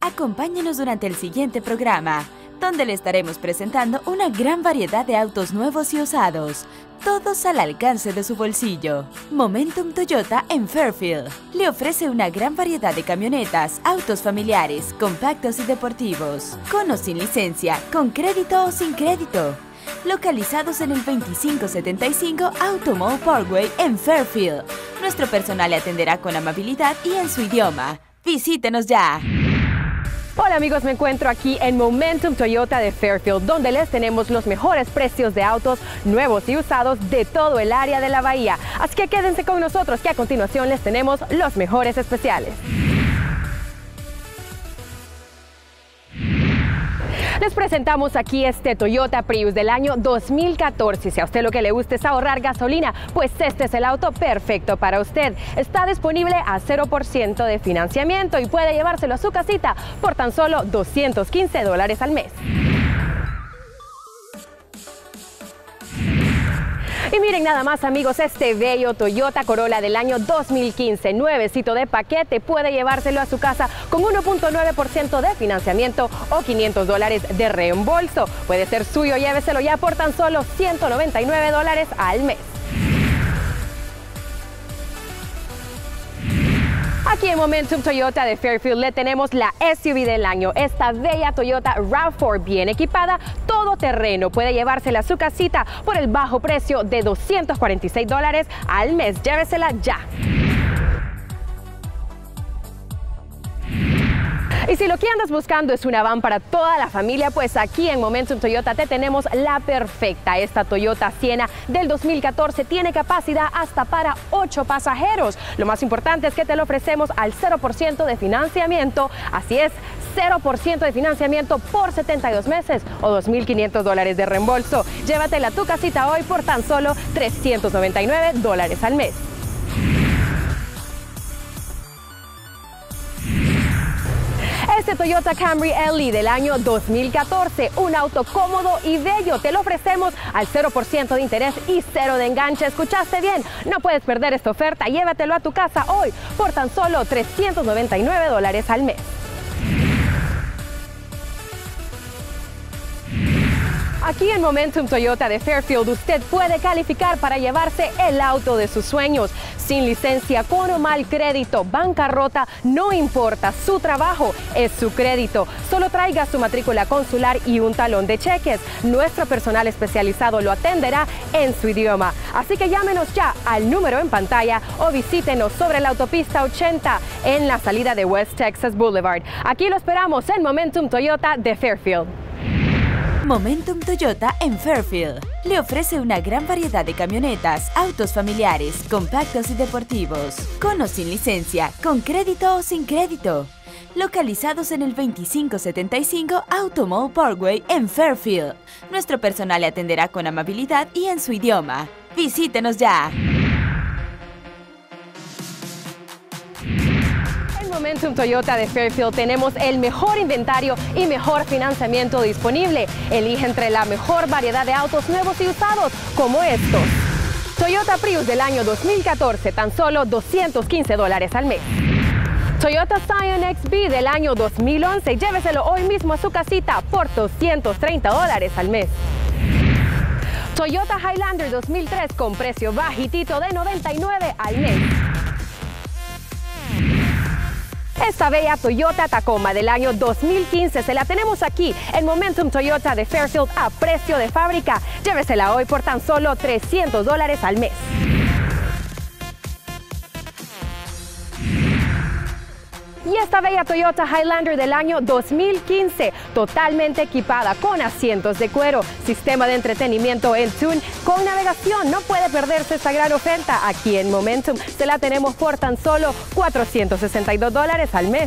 Acompáñenos durante el siguiente programa, donde le estaremos presentando una gran variedad de autos nuevos y usados, todos al alcance de su bolsillo. Momentum Toyota en Fairfield le ofrece una gran variedad de camionetas, autos familiares, compactos y deportivos, con o sin licencia, con crédito o sin crédito. Localizados en el 2575 Automall Parkway en Fairfield. Nuestro personal le atenderá con amabilidad y en su idioma. ¡Visítenos ya! Hola amigos, me encuentro aquí en Momentum Toyota de Fairfield, donde les tenemos los mejores precios de autos nuevos y usados de todo el área de la bahía. Así que quédense con nosotros, que a continuación les tenemos los mejores especiales. Les presentamos aquí este Toyota Prius del año 2014. Si a usted lo que le gusta es ahorrar gasolina, pues este es el auto perfecto para usted. Está disponible a 0% de financiamiento y puede llevárselo a su casita por tan solo $215 al mes. Y miren nada más amigos, este bello Toyota Corolla del año 2015, nuevecito de paquete, puede llevárselo a su casa con 1.9% de financiamiento o $500 de reembolso. Puede ser suyo, lléveselo ya por tan solo $199 al mes. Aquí en Momentum Toyota de Fairfield le tenemos la SUV del año, esta bella Toyota RAV4 bien equipada, todoterreno. Puede llevársela a su casita por el bajo precio de $246 al mes. Llévesela ya. Y si lo que andas buscando es una van para toda la familia, pues aquí en Momentum Toyota te tenemos la perfecta. Esta Toyota Sienna del 2014 tiene capacidad hasta para 8 pasajeros. Lo más importante es que te lo ofrecemos al 0% de financiamiento. Así es, 0% de financiamiento por 72 meses o $2.500 de reembolso. Llévatela a tu casita hoy por tan solo $399 al mes. Este Toyota Camry LE del año 2014, un auto cómodo y bello, te lo ofrecemos al 0% de interés y 0 de enganche. ¿Escuchaste bien? No puedes perder esta oferta, llévatelo a tu casa hoy por tan solo $399 al mes. Aquí en Momentum Toyota de Fairfield usted puede calificar para llevarse el auto de sus sueños. Sin licencia, con o mal crédito, bancarrota, no importa, su trabajo es su crédito. Solo traiga su matrícula consular y un talón de cheques. Nuestro personal especializado lo atenderá en su idioma. Así que llámenos ya al número en pantalla o visítenos sobre la autopista 80 en la salida de West Texas Boulevard. Aquí lo esperamos en Momentum Toyota de Fairfield. Momentum Toyota en Fairfield le ofrece una gran variedad de camionetas, autos familiares, compactos y deportivos, con o sin licencia, con crédito o sin crédito. Localizados en el 2575 Automall Parkway en Fairfield. Nuestro personal le atenderá con amabilidad y en su idioma. ¡Visítenos ya! Momentum Toyota de Fairfield tenemos el mejor inventario y mejor financiamiento disponible. Elige entre la mejor variedad de autos nuevos y usados, como estos. Toyota Prius del año 2014, tan solo $215 al mes. Toyota Scion XB del año 2011, lléveselo hoy mismo a su casita por $230 al mes. Toyota Highlander 2003 con precio bajitito de $99 al mes. Esta bella Toyota Tacoma del año 2015 se la tenemos aquí en Momentum Toyota de Fairfield a precio de fábrica. Llévesela hoy por tan solo $300 al mes. Y esta bella Toyota Highlander del año 2015, totalmente equipada con asientos de cuero, sistema de entretenimiento Entune con navegación. No puede perderse esta gran oferta. Aquí en Momentum se la tenemos por tan solo $462 al mes.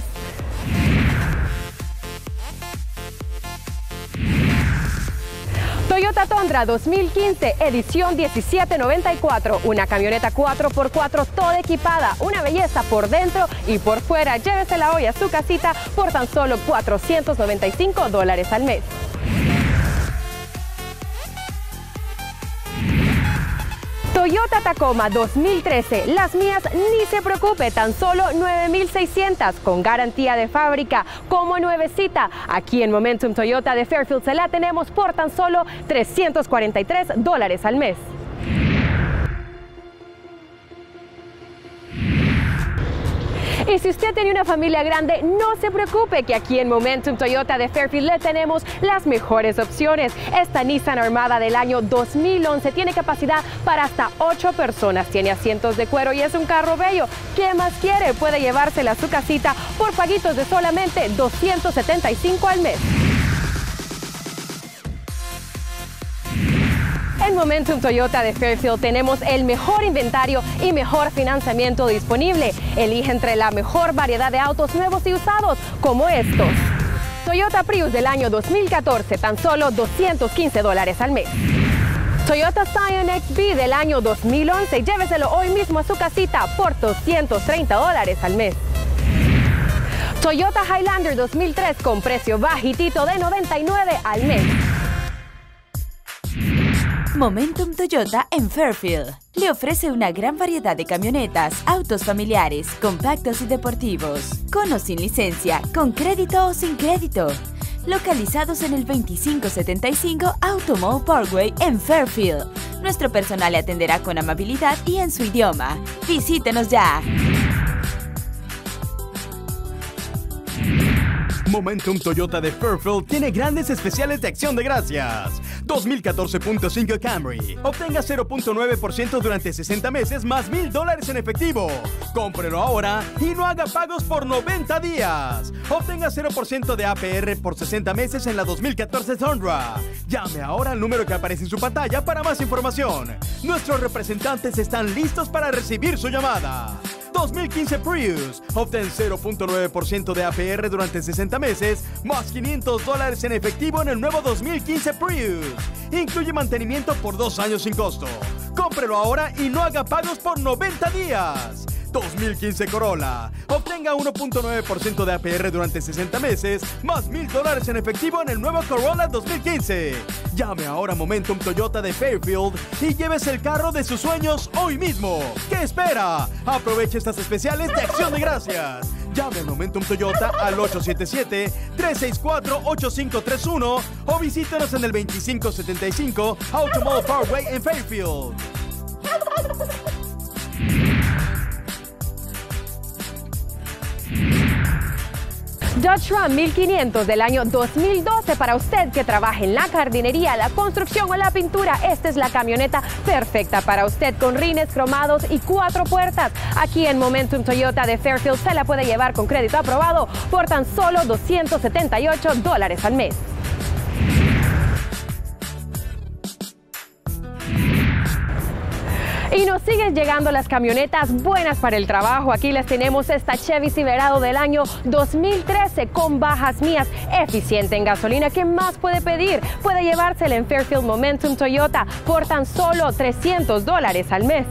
Toyota Tundra 2015, edición 1794, una camioneta 4x4 toda equipada, una belleza por dentro y por fuera. Llévesela hoy a su casita por tan solo $495 al mes. Toyota Tacoma 2013, las mías ni se preocupe, tan solo 9,600 con garantía de fábrica, como nuevecita. Aquí en Momentum Toyota de Fairfield se la tenemos por tan solo $343 al mes. Y si usted tiene una familia grande, no se preocupe que aquí en Momentum Toyota de Fairfield le tenemos las mejores opciones. Esta Nissan Armada del año 2011 tiene capacidad para hasta 8 personas, tiene asientos de cuero y es un carro bello. ¿Qué más quiere? Puede llevársela a su casita por paguitos de solamente $275 al mes. En Momentum Toyota de Fairfield tenemos el mejor inventario y mejor financiamiento disponible. Elige entre la mejor variedad de autos nuevos y usados, como estos. Toyota Prius del año 2014, tan solo $215 al mes. Toyota Scion XB del año 2011, lléveselo hoy mismo a su casita por $230 al mes. Toyota Highlander 2003 con precio bajitito de $99 al mes. Momentum Toyota en Fairfield le ofrece una gran variedad de camionetas, autos familiares, compactos y deportivos, con o sin licencia, con crédito o sin crédito. Localizados en el 2575 Automall Parkway en Fairfield. Nuestro personal le atenderá con amabilidad y en su idioma. ¡Visítenos ya! Momentum Toyota de Fairfield tiene grandes especiales de acción de gracias. 2014.5 Camry. Obtenga 0.9% durante 60 meses más $1,000 en efectivo. Cómprelo ahora y no haga pagos por 90 días. Obtenga 0% de APR por 60 meses en la 2014 Tundra. Llame ahora al número que aparece en su pantalla para más información. Nuestros representantes están listos para recibir su llamada. 2015 Prius. Obtén 0.9% de APR durante 60 meses, más $500 en efectivo en el nuevo 2015 Prius. Incluye mantenimiento por 2 años sin costo. Cómprelo ahora y no haga pagos por 90 días. 2015 Corolla. Obtenga 1.9% de APR durante 60 meses, más $1,000 en efectivo en el nuevo Corolla 2015. Llame ahora a Momentum Toyota de Fairfield y llévese el carro de sus sueños hoy mismo. ¿Qué espera? Aproveche estas especiales de acción de gracias. Llame a Momentum Toyota al 877-364-8531 o visítenos en el 2575 Automall Parkway en Fairfield. Dodge Ram 1500 del año 2012 para usted que trabaje en la jardinería, la construcción o la pintura. Esta es la camioneta perfecta para usted con rines cromados y 4 puertas. Aquí en Momentum Toyota de Fairfield se la puede llevar con crédito aprobado por tan solo $278 al mes. Y nos siguen llegando las camionetas buenas para el trabajo. Aquí les tenemos esta Chevy Silverado del año 2013 con bajas mías, eficiente en gasolina. ¿Qué más puede pedir? Puede llevársela en Fairfield Momentum Toyota por tan solo $300 al mes.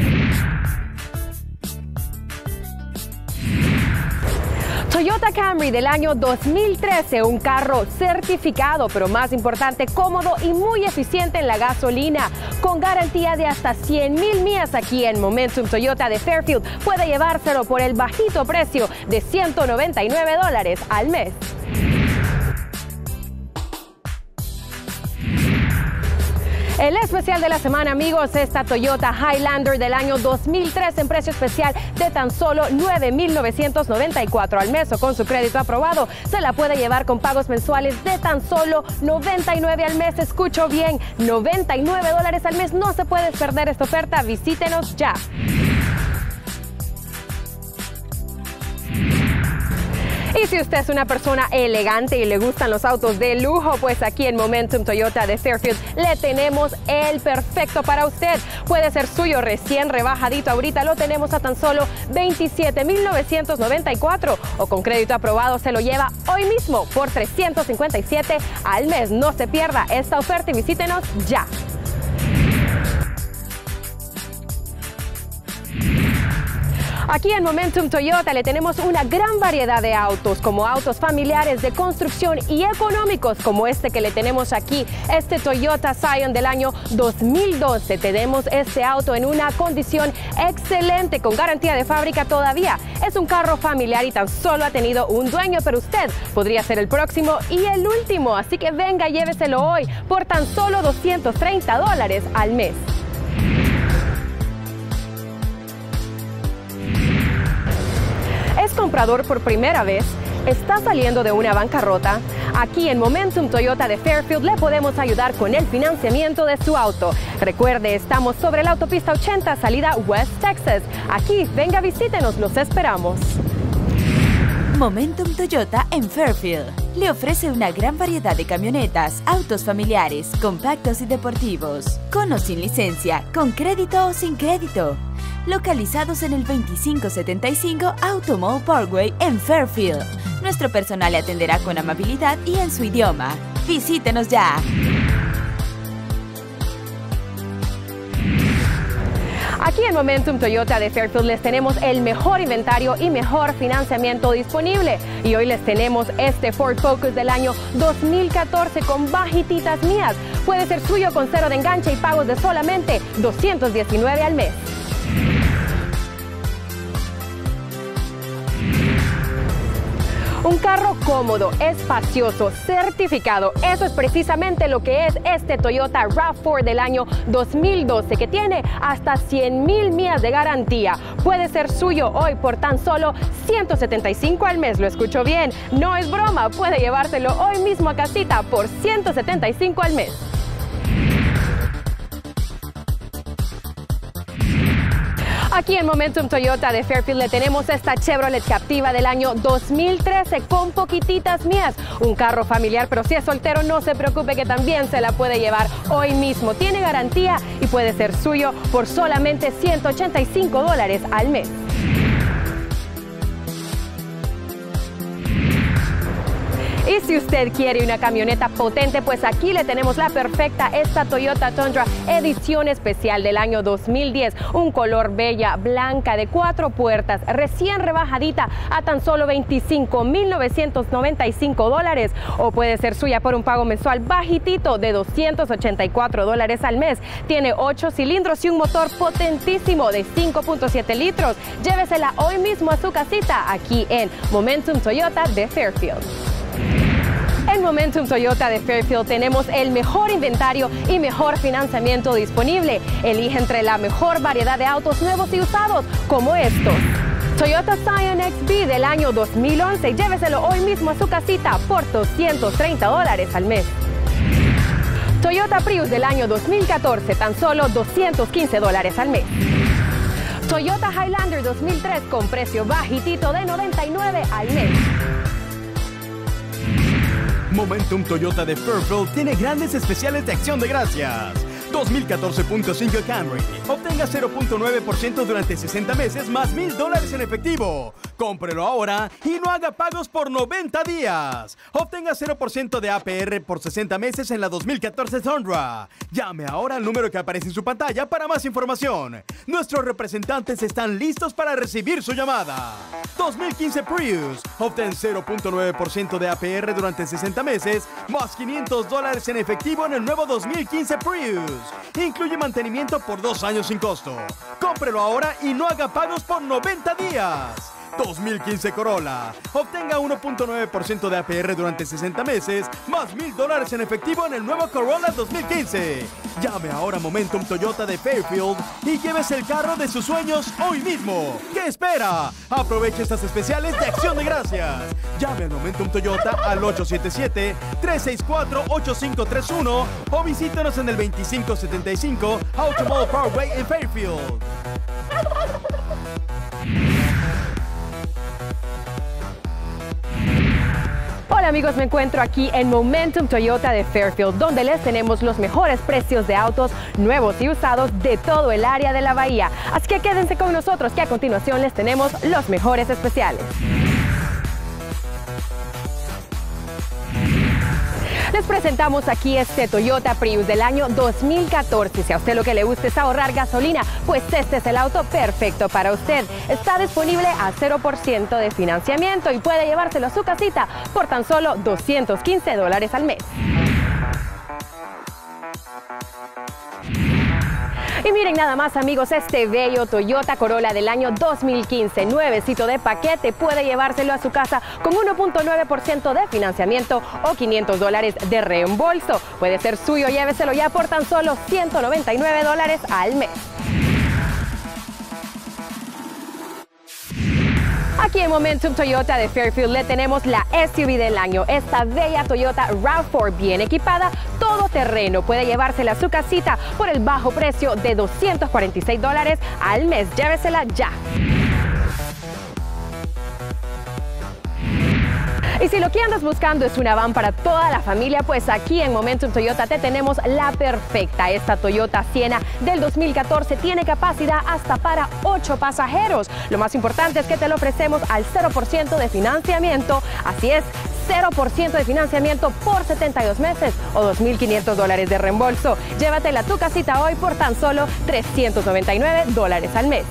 Toyota Camry del año 2013, un carro certificado, pero más importante, cómodo y muy eficiente en la gasolina, con garantía de hasta 100,000 millas. Aquí en Momentum Toyota de Fairfield puede llevárselo por el bajito precio de $199 al mes. El especial de la semana, amigos, esta Toyota Highlander del año 2003 en precio especial de tan solo $9,994 al mes o con su crédito aprobado. Se la puede llevar con pagos mensuales de tan solo $99 al mes. Escucho bien, $99 al mes. No se puede perder esta oferta. Visítenos ya. Y si usted es una persona elegante y le gustan los autos de lujo, pues aquí en Momentum Toyota de Fairfield le tenemos el perfecto para usted. Puede ser suyo recién rebajadito. Ahorita lo tenemos a tan solo $27,994 o con crédito aprobado se lo lleva hoy mismo por $357 al mes. No se pierda esta oferta y visítenos ya. Aquí en Momentum Toyota le tenemos una gran variedad de autos, como autos familiares de construcción y económicos, como este que le tenemos aquí, este Toyota Scion del año 2012. Tenemos este auto en una condición excelente, con garantía de fábrica todavía. Es un carro familiar y tan solo ha tenido un dueño, pero usted podría ser el próximo y el último. Así que venga, lléveselo hoy por tan solo $230 al mes. ¿Es comprador por primera vez? ¿Está saliendo de una bancarrota? Aquí en Momentum Toyota de Fairfield le podemos ayudar con el financiamiento de su auto. Recuerde, estamos sobre la autopista 80, salida West Texas. Aquí, venga, visítenos, los esperamos. Momentum Toyota en Fairfield le ofrece una gran variedad de camionetas, autos familiares, compactos y deportivos, con o sin licencia, con crédito o sin crédito. Localizados en el 2575 Automall Parkway en Fairfield. Nuestro personal le atenderá con amabilidad y en su idioma. ¡Visítenos ya! Aquí en Momentum Toyota de Fairfield les tenemos el mejor inventario y mejor financiamiento disponible. Y hoy les tenemos este Ford Focus del año 2014 con bajititas mías. Puede ser suyo con cero de enganche y pagos de solamente $219 al mes. Un carro cómodo, espacioso, certificado. Eso es precisamente lo que es este Toyota RAV4 del año 2012, que tiene hasta 100,000 millas de garantía. Puede ser suyo hoy por tan solo $175 al mes. ¿Lo escuchó bien? No es broma. Puede llevárselo hoy mismo a casita por $175 al mes. Aquí en Momentum Toyota de Fairfield le tenemos esta Chevrolet Captiva del año 2013 con poquititas millas. Un carro familiar, pero si es soltero no se preocupe que también se la puede llevar hoy mismo. Tiene garantía y puede ser suyo por solamente $185 al mes. Y si usted quiere una camioneta potente, pues aquí le tenemos la perfecta, esta Toyota Tundra edición especial del año 2010. Un color bella, blanca, de 4 puertas, recién rebajadita a tan solo $25,995. O puede ser suya por un pago mensual bajitito de $284 al mes. Tiene 8 cilindros y un motor potentísimo de 5.7 litros. Llévesela hoy mismo a su casita aquí en Momentum Toyota de Fairfield. En Momentum Toyota de Fairfield tenemos el mejor inventario y mejor financiamiento disponible. Elige entre la mejor variedad de autos nuevos y usados, como estos. Toyota Scion XB del año 2011. Lléveselo hoy mismo a su casita por $230 al mes. Toyota Prius del año 2014, tan solo $215 al mes. Toyota Highlander 2003 con precio bajitito de $99 al mes. Momentum Toyota de Fairfield tiene grandes especiales de acción de gracias. 2014.5 Camry. Obtenga 0.9% durante 60 meses más $1,000 en efectivo. Cómprelo ahora y no haga pagos por 90 días. Obtenga 0% de APR por 60 meses en la 2014 Tundra. Llame ahora al número que aparece en su pantalla para más información. Nuestros representantes están listos para recibir su llamada. 2015 Prius. Obtén 0.9% de APR durante 60 meses más $500 en efectivo en el nuevo 2015 Prius. Incluye mantenimiento por 2 años sin costo. Cómprelo ahora y no haga pagos por 90 días. 2015 Corolla. Obtenga 1.9% de APR durante 60 meses, más $1,000 en efectivo en el nuevo Corolla 2015. Llame ahora a Momentum Toyota de Fairfield y llévese el carro de sus sueños hoy mismo. ¿Qué espera? Aproveche estas especiales de acción de gracias. Llame a Momentum Toyota al 877-364-8531 o visítenos en el 2575 Automall Parkway en Fairfield. Hola amigos, me encuentro aquí en Momentum Toyota de Fairfield, donde les tenemos los mejores precios de autos nuevos y usados de todo el área de la bahía. Así que quédense con nosotros, que a continuación les tenemos los mejores especiales. Les presentamos aquí este Toyota Prius del año 2014. Si a usted lo que le gusta es ahorrar gasolina, pues este es el auto perfecto para usted. Está disponible a 0% de financiamiento y puede llevárselo a su casita por tan solo $215 al mes. Y miren nada más, amigos, este bello Toyota Corolla del año 2015, nuevecito de paquete, puede llevárselo a su casa con 1.9% de financiamiento o $500 de reembolso. Puede ser suyo, lléveselo ya por tan solo $199 al mes. Aquí en Momentum Toyota de Fairfield le tenemos la SUV del año, esta bella Toyota RAV4 bien equipada, todo terreno. Puede llevársela a su casita por el bajo precio de $246 al mes. Llévesela ya. Y si lo que andas buscando es una van para toda la familia, pues aquí en Momentum Toyota te tenemos la perfecta. Esta Toyota Sienna del 2014 tiene capacidad hasta para 8 pasajeros. Lo más importante es que te lo ofrecemos al 0% de financiamiento. Así es, 0% de financiamiento por 72 meses o $2.500 de reembolso. Llévatela a tu casita hoy por tan solo $399 al mes.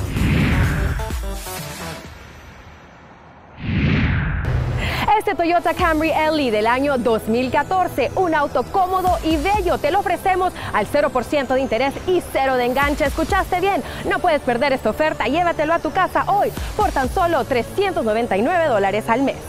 Este Toyota Camry LE del año 2014, un auto cómodo y bello, te lo ofrecemos al 0% de interés y 0 de enganche. ¿Escuchaste bien? No puedes perder esta oferta, llévatelo a tu casa hoy por tan solo $399 al mes.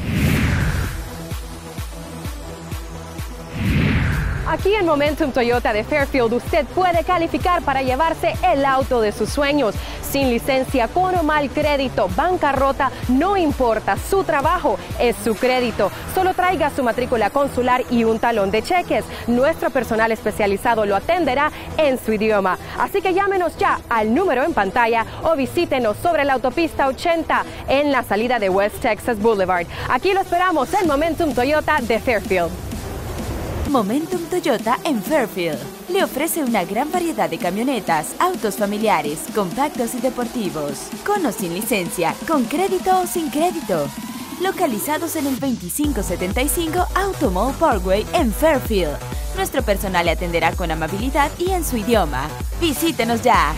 Aquí en Momentum Toyota de Fairfield usted puede calificar para llevarse el auto de sus sueños. Sin licencia, con o mal crédito, bancarrota, no importa, su trabajo es su crédito. Solo traiga su matrícula consular y un talón de cheques. Nuestro personal especializado lo atenderá en su idioma. Así que llámenos ya al número en pantalla o visítenos sobre la autopista 80 en la salida de West Texas Boulevard. Aquí lo esperamos en Momentum Toyota de Fairfield. Momentum Toyota en Fairfield le ofrece una gran variedad de camionetas, autos familiares, compactos y deportivos, con o sin licencia, con crédito o sin crédito. Localizados en el 2575 Automall Parkway en Fairfield. Nuestro personal le atenderá con amabilidad y en su idioma. Visítenos ya.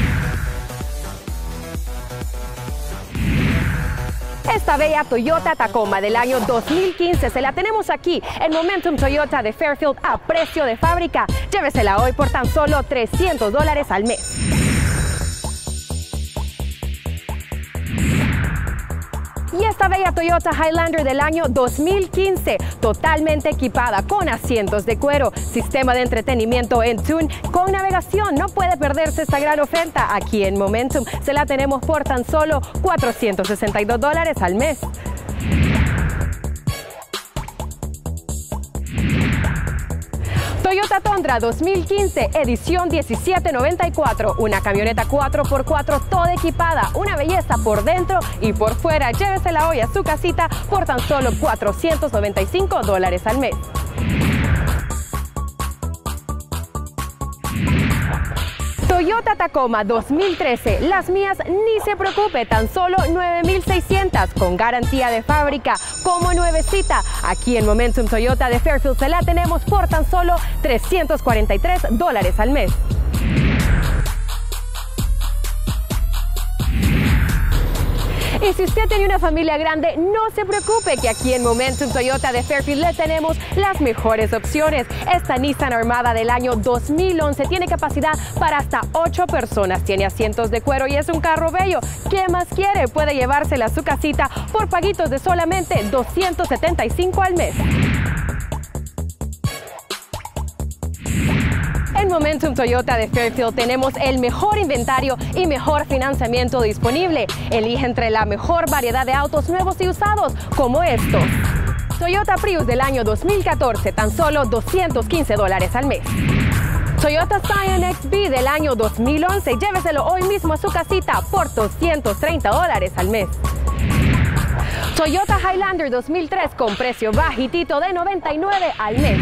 Esta bella Toyota Tacoma del año 2015 se la tenemos aquí en Momentum Toyota de Fairfield a precio de fábrica. Llévesela hoy por tan solo $300 al mes. Y esta bella Toyota Highlander del año 2015, totalmente equipada con asientos de cuero, sistema de entretenimiento en tune, con navegación. No puede perderse esta gran oferta. Aquí en Momentum se la tenemos por tan solo $462 al mes. Toyota Tundra 2015, edición 1794, una camioneta 4x4 toda equipada, una belleza por dentro y por fuera. Llévesela hoy a su casita por tan solo $495 al mes. Toyota Tacoma 2013, las mías ni se preocupe, tan solo 9,600 con garantía de fábrica, como nuevecita. Aquí en Momentum Toyota de Fairfield se la tenemos por tan solo $343 al mes. Y si usted tiene una familia grande, no se preocupe que aquí en Momentum Toyota de Fairfield le tenemos las mejores opciones. Esta Nissan Armada del año 2011 tiene capacidad para hasta 8 personas, tiene asientos de cuero y es un carro bello. ¿Qué más quiere? Puede llevársela a su casita por paguitos de solamente $275 al mes. En Momentum Toyota de Fairfield tenemos el mejor inventario y mejor financiamiento disponible. Elige entre la mejor variedad de autos nuevos y usados, como estos. Toyota Prius del año 2014, tan solo $215 al mes. Toyota Scion XB del año 2011, lléveselo hoy mismo a su casita por $230 al mes. Toyota Highlander 2003 con precio bajitito de $99 al mes.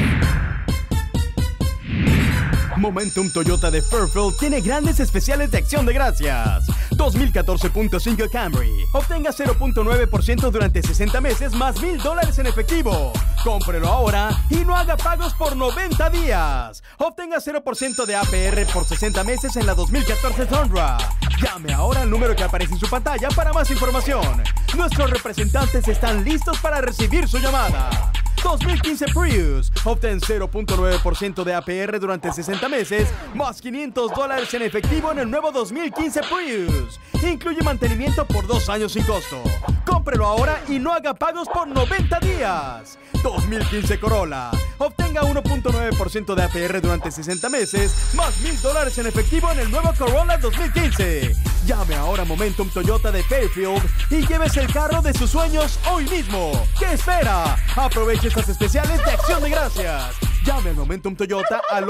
Momentum Toyota de Fairfield tiene grandes especiales de acción de gracias. 2014.5 Camry. Obtenga 0.9% durante 60 meses más $1,000 en efectivo. Cómprelo ahora y no haga pagos por 90 días. Obtenga 0% de APR por 60 meses en la 2014 Tundra. Llame ahora al número que aparece en su pantalla para más información. Nuestros representantes están listos para recibir su llamada. 2015 Prius. Obtén 0.9% de APR durante 60 meses, más $500 en efectivo en el nuevo 2015 Prius. Incluye mantenimiento por 2 años sin costo. Cómprelo ahora y no haga pagos por 90 días. 2015 Corolla. Obtenga 1.9% de APR durante 60 meses, más $1,000 en efectivo en el nuevo Corolla 2015. Llame ahora a Momentum Toyota de Fairfield y llévese el carro de sus sueños hoy mismo. ¿Qué espera? Aproveche estas especiales de Acción de Gracias. Llame al Momentum Toyota al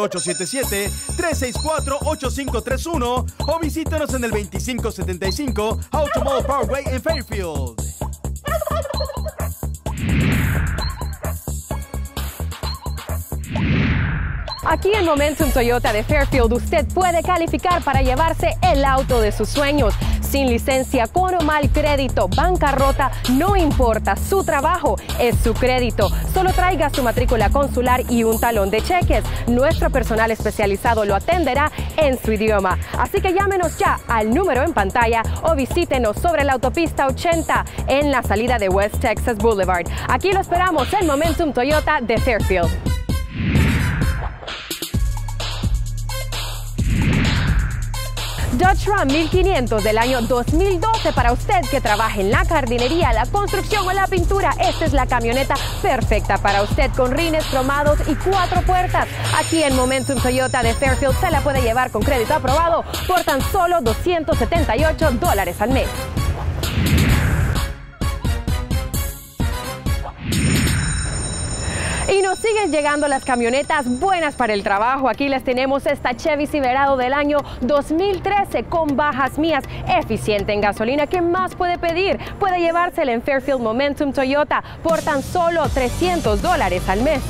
877-364-8531 o visítenos en el 2575 Automall Parkway en Fairfield. Aquí en Momentum Toyota de Fairfield usted puede calificar para llevarse el auto de sus sueños. Sin licencia, con o mal crédito, bancarrota, no importa, su trabajo es su crédito. Solo traiga su matrícula consular y un talón de cheques. Nuestro personal especializado lo atenderá en su idioma. Así que llámenos ya al número en pantalla o visítenos sobre la autopista 80 en la salida de West Texas Boulevard. Aquí lo esperamos en Momentum Toyota de Fairfield. Dodge Ram 1500 del año 2012 para usted que trabaja en la jardinería, la construcción o la pintura. Esta es la camioneta perfecta para usted con rines cromados y 4 puertas. Aquí en Momentum Toyota de Fairfield se la puede llevar con crédito aprobado por tan solo $278 al mes. Y nos siguen llegando las camionetas buenas para el trabajo. Aquí les tenemos esta Chevy Silverado del año 2013 con bajas millas, eficiente en gasolina. ¿Qué más puede pedir? Puede llevársela en Fairfield Momentum Toyota por tan solo $300 al mes.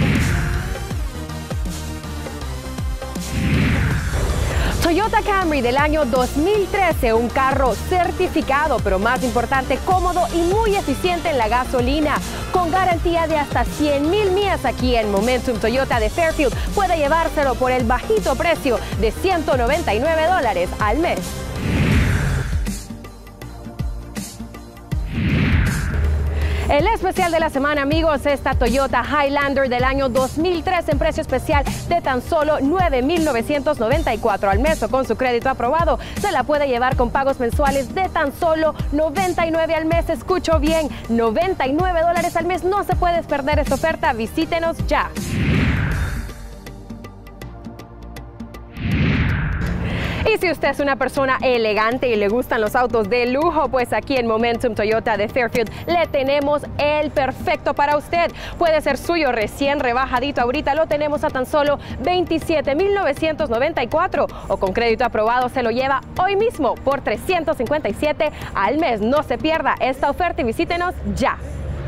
Toyota Camry del año 2013, un carro certificado, pero más importante, cómodo y muy eficiente en la gasolina. Con garantía de hasta 100,000 millas aquí en Momentum Toyota de Fairfield, puede llevárselo por el bajito precio de $199 al mes. El especial de la semana, amigos, esta Toyota Highlander del año 2003 en precio especial de tan solo $9,994 al mes o con su crédito aprobado. Se la puede llevar con pagos mensuales de tan solo $99 al mes. Escucho bien, $99 al mes. No se puede perder esta oferta. Visítenos ya. Y si usted es una persona elegante y le gustan los autos de lujo, pues aquí en Momentum Toyota de Fairfield le tenemos el perfecto para usted. Puede ser suyo recién rebajadito. Ahorita lo tenemos a tan solo $27,994 o con crédito aprobado se lo lleva hoy mismo por $357 al mes. No se pierda esta oferta y visítenos ya.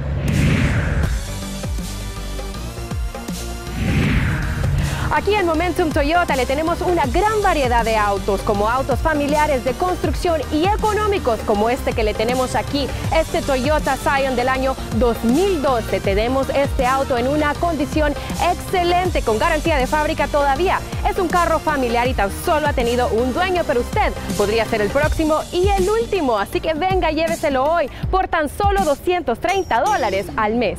Aquí en Momentum Toyota le tenemos una gran variedad de autos, como autos familiares de construcción y económicos, como este que le tenemos aquí, este Toyota Scion del año 2012. Tenemos este auto en una condición excelente, con garantía de fábrica todavía. Es un carro familiar y tan solo ha tenido un dueño, pero usted podría ser el próximo y el último. Así que venga, lléveselo hoy por tan solo $230 al mes.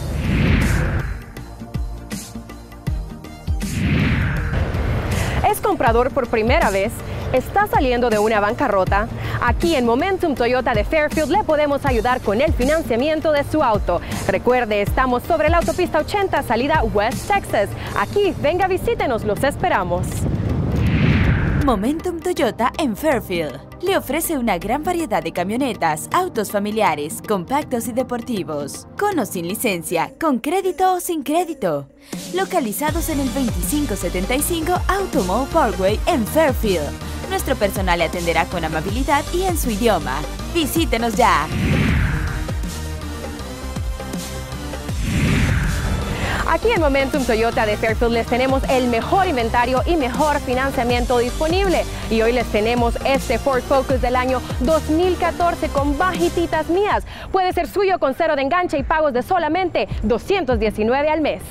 ¿Es comprador por primera vez? ¿Está saliendo de una bancarrota? Aquí en Momentum Toyota de Fairfield le podemos ayudar con el financiamiento de su auto. Recuerde, estamos sobre la autopista 80, salida West Texas. Aquí, venga, visítenos, los esperamos. Momentum Toyota en Fairfield le ofrece una gran variedad de camionetas, autos familiares, compactos y deportivos, con o sin licencia, con crédito o sin crédito. Localizados en el 2575 Automall Parkway en Fairfield. Nuestro personal le atenderá con amabilidad y en su idioma. Visítenos ya. Aquí en Momentum Toyota de Fairfield les tenemos el mejor inventario y mejor financiamiento disponible. Y hoy les tenemos este Ford Focus del año 2014 con bajititas mías. Puede ser suyo con cero de enganche y pagos de solamente $219 al mes.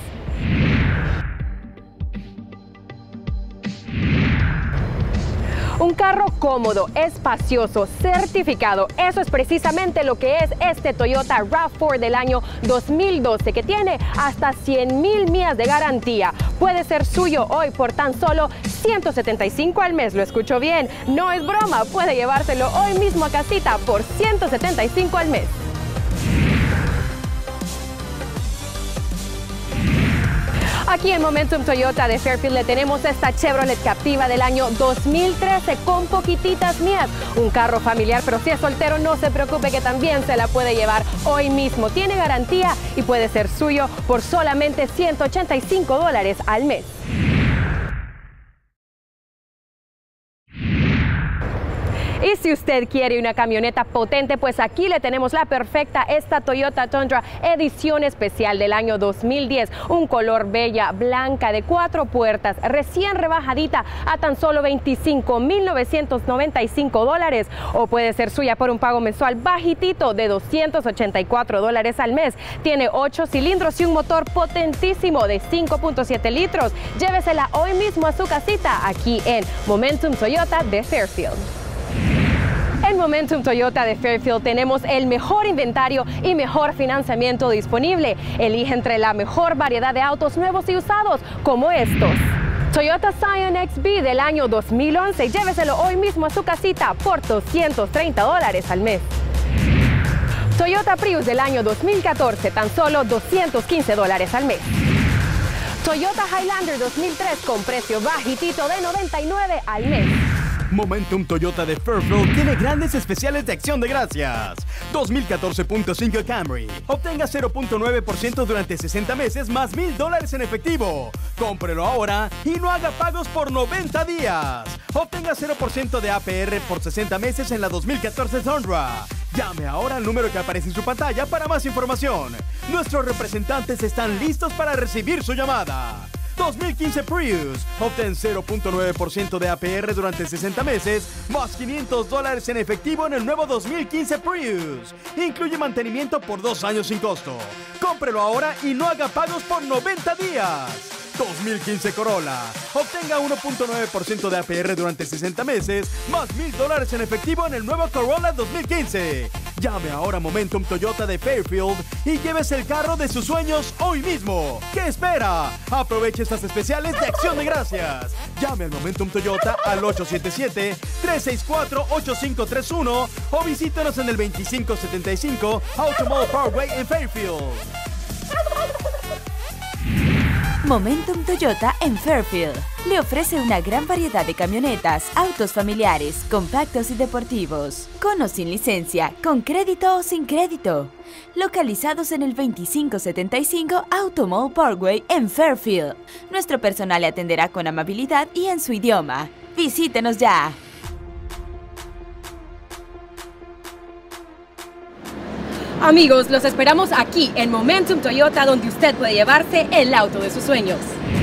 Un carro cómodo, espacioso, certificado. Eso es precisamente lo que es este Toyota RAV4 del año 2012, que tiene hasta 100,000 millas de garantía. Puede ser suyo hoy por tan solo $175 al mes. Lo escuchó bien, no es broma. Puede llevárselo hoy mismo a casita por $175 al mes. Aquí en Momentum Toyota de Fairfield le tenemos esta Chevrolet Captiva del año 2013 con poquititas millas. Un carro familiar, pero si es soltero no se preocupe que también se la puede llevar hoy mismo. Tiene garantía y puede ser suyo por solamente $185 al mes. Y si usted quiere una camioneta potente, pues aquí le tenemos la perfecta, esta Toyota Tundra edición especial del año 2010. Un color bella, blanca, de 4 puertas, recién rebajadita a tan solo $25,995. O puede ser suya por un pago mensual bajitito de $284 al mes. Tiene 8 cilindros y un motor potentísimo de 5.7 litros. Llévesela hoy mismo a su casita aquí en Momentum Toyota de Fairfield. En Momentum Toyota de Fairfield tenemos el mejor inventario y mejor financiamiento disponible. Elige entre la mejor variedad de autos nuevos y usados, como estos. Toyota Scion XB del año 2011, lléveselo hoy mismo a su casita por $230 al mes. Toyota Prius del año 2014, tan solo $215 al mes. Toyota Highlander 2003 con precio bajitito de $99 al mes. Momentum Toyota de Fairfield tiene grandes especiales de acción de gracias. 2014.5 Camry. Obtenga 0.9% durante 60 meses más $1,000 en efectivo. Cómprelo ahora y no haga pagos por 90 días. Obtenga 0% de APR por 60 meses en la 2014 Tundra. Llame ahora al número que aparece en su pantalla para más información. Nuestros representantes están listos para recibir su llamada. 2015 Prius. Obtén 0.9% de APR durante 60 meses, más $500 en efectivo en el nuevo 2015 Prius. Incluye mantenimiento por 2 años sin costo. Cómprelo ahora y no haga pagos por 90 días. 2015 Corolla. Obtenga 1.9% de APR durante 60 meses, más $1,000 en efectivo en el nuevo Corolla 2015. Llame ahora a Momentum Toyota de Fairfield y llévese el carro de sus sueños hoy mismo. ¿Qué espera? Aproveche estas especiales de acción de gracias. Llame al Momentum Toyota al 877-364-8531 o visítenos en el 2575 Automall Parkway en Fairfield. Momentum Toyota en Fairfield le ofrece una gran variedad de camionetas, autos familiares, compactos y deportivos, con o sin licencia, con crédito o sin crédito. Localizados en el 2575 Automall Parkway en Fairfield. Nuestro personal le atenderá con amabilidad y en su idioma. Visítenos ya. Amigos, los esperamos aquí en Momentum Toyota, donde usted puede llevarse el auto de sus sueños.